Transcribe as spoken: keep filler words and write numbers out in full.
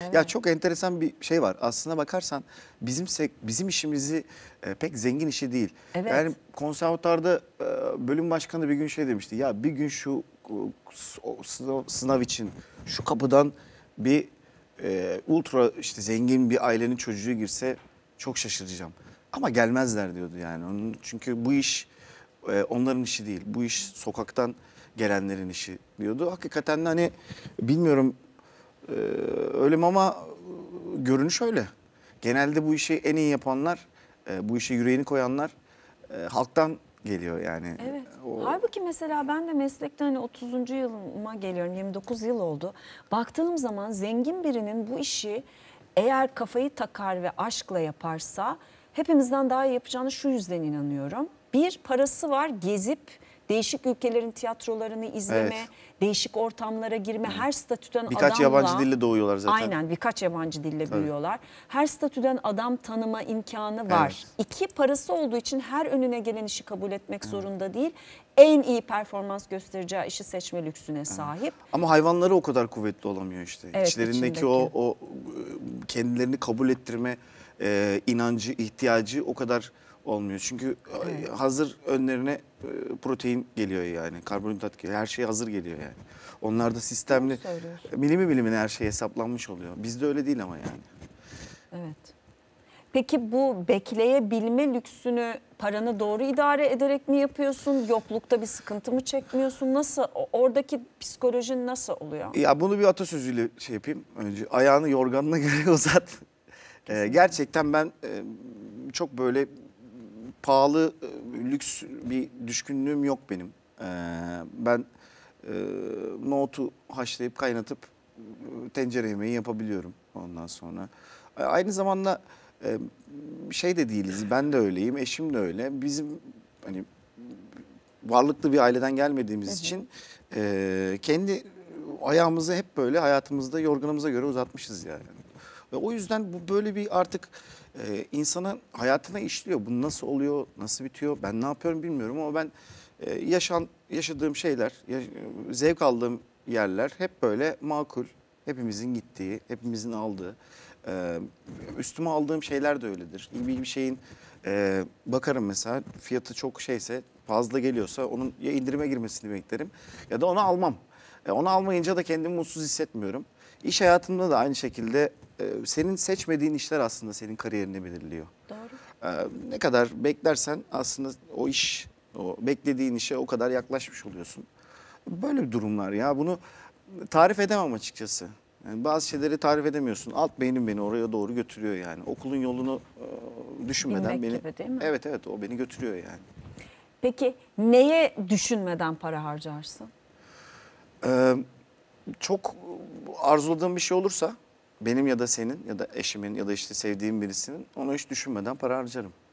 Evet. Ya çok enteresan bir şey var. Aslına bakarsan bizim sek- bizim işimizi e, pek zengin işi değil. Evet. Yani konservatuarda e, bölüm başkanı bir gün şey demişti. Ya bir gün şu o sınav, sınav için şu kapıdan bir e, ultra işte zengin bir ailenin çocuğu girse çok şaşıracağım. Ama gelmezler diyordu yani. Onun, çünkü bu iş e, onların işi değil. Bu iş sokaktan gelenlerin işi diyordu. Hakikaten de hani bilmiyorum e, öyle mi ama görünüş öyle. Genelde bu işi en iyi yapanlar, e, bu işe yüreğini koyanlar e, halktan geliyor yani. Evet. O... Halbuki mesela ben de meslekte hani otuzuncu yılıma geliyorum, yirmi dokuz yıl oldu. Baktığım zaman zengin birinin bu işi eğer kafayı takar ve aşkla yaparsa hepimizden daha iyi yapacağını şu yüzden inanıyorum. Bir, parası var, gezip değişik ülkelerin tiyatrolarını izleme, Evet. değişik ortamlara girme, her statüden Birkaç adamla... yabancı dille doğuyorlar zaten. Aynen, birkaç yabancı dille Tabii. büyüyorlar. Her statüden adam tanıma imkanı var. Evet. İki, parası olduğu için her önüne gelen işi kabul etmek evet. zorunda değil. En iyi performans göstereceği işi seçme lüksüne sahip. Ama hayvanları o kadar kuvvetli olamıyor işte. Evet, İçlerindeki içindeki. o, o kendilerini kabul ettirme e, inancı, ihtiyacı o kadar olmuyor. Çünkü evet. hazır önlerine e, protein geliyor yani. Karbonhidrat geliyor. Her şey hazır geliyor yani. Onlarda sistemli, milimi milimine her şey hesaplanmış oluyor. Bizde öyle değil ama yani. Evet. Peki bu bekleyebilme lüksünü paranı doğru idare ederek mi yapıyorsun? Yoklukta bir sıkıntı mı çekmiyorsun? Nasıl? Oradaki psikolojin nasıl oluyor? Ya bunu bir atasözüyle şey yapayım. Önce ayağını yorganına göre uzat. Ee, gerçekten ben e, çok böyle pahalı, e, lüks bir düşkünlüğüm yok benim. Ee, ben e, nohutu haşlayıp kaynatıp e, tencere yemeği yapabiliyorum ondan sonra. E, aynı zamanda e, şey de değiliz. Ben de öyleyim, eşim de öyle. Bizim hani varlıklı bir aileden gelmediğimiz hı hı. için e, kendi ayağımızı hep böyle hayatımızda yorganımıza göre uzatmışız yani. Ve o yüzden bu böyle bir artık e, insana hayatına işliyor. Bu nasıl oluyor, nasıl bitiyor, ben ne yapıyorum bilmiyorum ama ben e, yaşan yaşadığım şeyler, ya, zevk aldığım yerler hep böyle makul. Hepimizin gittiği, hepimizin aldığı. E, üstüme aldığım şeyler de öyledir. Bir, bir şeyin e, bakarım mesela fiyatı çok şeyse, fazla geliyorsa onun ya indirime girmesini beklerim ya da onu almam. E, onu almayınca da kendimi mutsuz hissetmiyorum. İş hayatımda da aynı şekilde e, senin seçmediğin işler aslında senin kariyerini belirliyor. Doğru. E, ne kadar beklersen aslında o iş, o beklediğin işe o kadar yaklaşmış oluyorsun. Böyle durumlar ya, bunu tarif edemem açıkçası. Yani bazı şeyleri tarif edemiyorsun. Alt beynim beni oraya doğru götürüyor yani. Okulun yolunu e, düşünmeden Bilmek beni... gibi değil mi? Evet evet, o beni götürüyor yani. Peki neye düşünmeden para harcarsın? Ee, çok arzuladığım bir şey olursa benim ya da senin ya da eşimin ya da işte sevdiğim birisinin, onu hiç düşünmeden para harcarım.